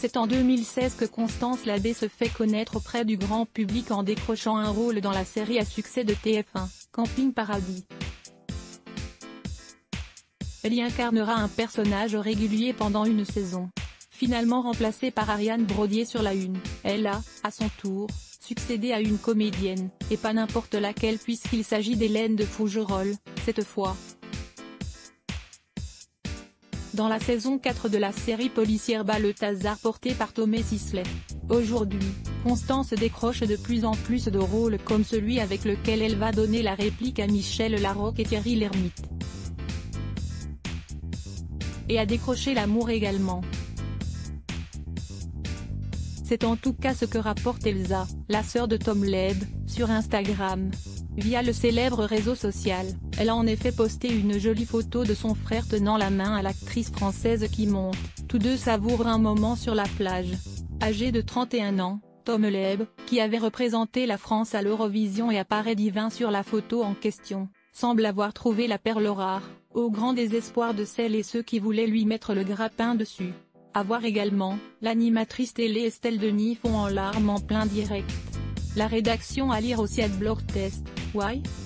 C'est en 2016 que Constance Labbé se fait connaître auprès du grand public en décrochant un rôle dans la série à succès de TF1, Camping Paradis. Elle y incarnera un personnage régulier pendant une saison. Finalement remplacée par Ariane Brodier sur la Une, elle a, à son tour, succédé à une comédienne, et pas n'importe laquelle puisqu'il s'agit d'Hélène de Fougerolles, cette fois. Dans la saison 4 de la série policière Balthazar portée par Tomé Sisley. Aujourd'hui, Constance décroche de plus en plus de rôles comme celui avec lequel elle va donner la réplique à Michel Larocque et Thierry Lhermitte. Et a décroché l'amour également. C'est en tout cas ce que rapporte Elsa, la sœur de Tom Leb, sur Instagram. Via le célèbre réseau social, elle a en effet posté une jolie photo de son frère tenant la main à l'actrice française qui monte, tous deux savourent un moment sur la plage. Âgé de 31 ans, Tom Leb, qui avait représenté la France à l'Eurovision et apparaît divin sur la photo en question, semble avoir trouvé la perle rare, au grand désespoir de celles et ceux qui voulaient lui mettre le grappin dessus. À voir également, l'animatrice télé Estelle Denis fond en larmes en plein direct. La rédaction à lire aussi @blogtest. Why?